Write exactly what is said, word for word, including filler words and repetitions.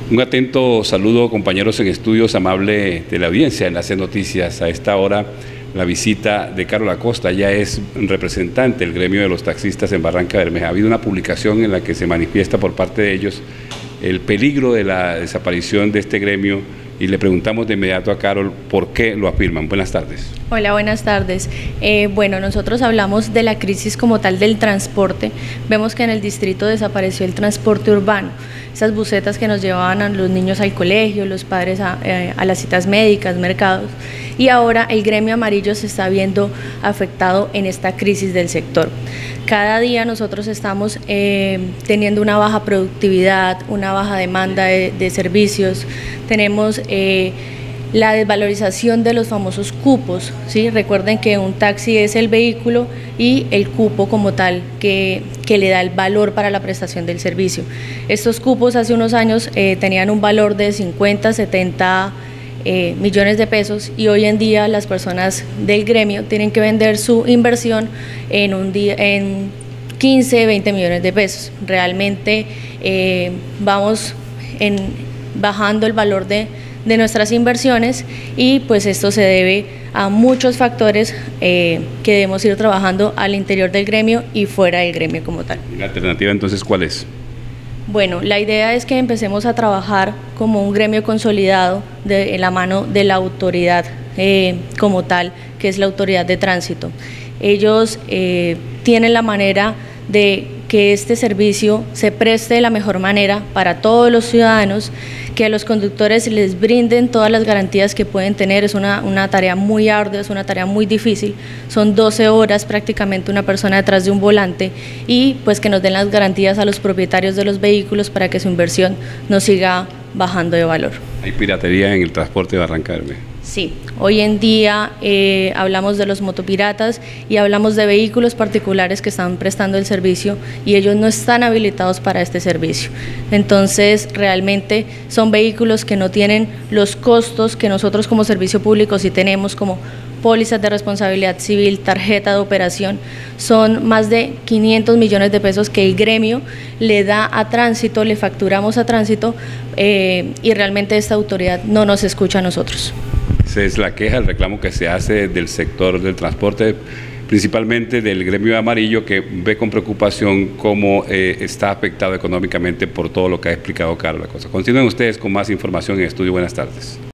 Un atento saludo, compañeros en estudios, amable de la audiencia en las Noticias. A esta hora, la visita de Carol Acosta, ya es representante del gremio de los taxistas en Barranca Bermeja. Ha habido una publicación en la que se manifiesta por parte de ellos el peligro de la desaparición de este gremio y le preguntamos de inmediato a Carol por qué lo afirman. Buenas tardes. Hola, buenas tardes. Eh, bueno, nosotros hablamos de la crisis como tal del transporte. Vemos que en el distrito desapareció el transporte urbano, esas busetas que nos llevaban a los niños al colegio, los padres a, eh, a las citas médicas, mercados, y ahora el gremio amarillo se está viendo afectado en esta crisis del sector. Cada día nosotros estamos eh, teniendo una baja productividad, una baja demanda de, de servicios, tenemos eh, la desvalorización de los famosos cupos, ¿sí? Recuerden que un taxi es el vehículo y el cupo como tal que, que le da el valor para la prestación del servicio. Estos cupos hace unos años eh, tenían un valor de cincuenta, setenta eh, millones de pesos y hoy en día las personas del gremio tienen que vender su inversión en, un día, en quince, veinte millones de pesos. Realmente eh, vamos en, bajando el valor de de nuestras inversiones y pues esto se debe a muchos factores eh, que debemos ir trabajando al interior del gremio y fuera del gremio como tal. ¿La alternativa entonces cuál es? Bueno, la idea es que empecemos a trabajar como un gremio consolidado de, en la mano de la autoridad eh, como tal, que es la autoridad de tránsito. Ellos eh, tienen la manera de que este servicio se preste de la mejor manera para todos los ciudadanos, que a los conductores les brinden todas las garantías que pueden tener. Es una, una tarea muy ardua, es una tarea muy difícil, son doce horas prácticamente una persona detrás de un volante y pues que nos den las garantías a los propietarios de los vehículos para que su inversión no siga bajando de valor. ¿Hay piratería en el transporte de Barranca Bermeja? Sí, hoy en día eh, hablamos de los motopiratas y hablamos de vehículos particulares que están prestando el servicio y ellos no están habilitados para este servicio. Entonces, realmente son vehículos que no tienen los costos que nosotros como servicio público sí tenemos, como pólizas de responsabilidad civil, tarjeta de operación. Son más de quinientos millones de pesos que el gremio le da a tránsito, le facturamos a tránsito eh, y realmente esta autoridad no nos escucha a nosotros. Esa es la queja, el reclamo que se hace del sector del transporte, principalmente del gremio amarillo, que ve con preocupación cómo eh, está afectado económicamente por todo lo que ha explicado Carlos Acosta. Continúen ustedes con más información en Estudio. Buenas tardes.